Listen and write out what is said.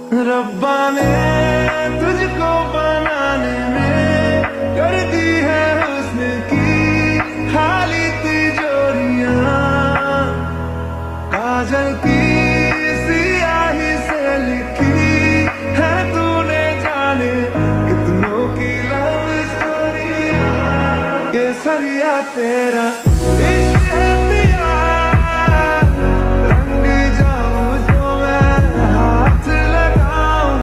रब्बा ने तुझको बनाने में कर दी है हुस्न की खाली तिजोरियां। काजल की सियाही से लिखी है तूने जाने कितनों की लव स्टोरियां। केसरिया तेरा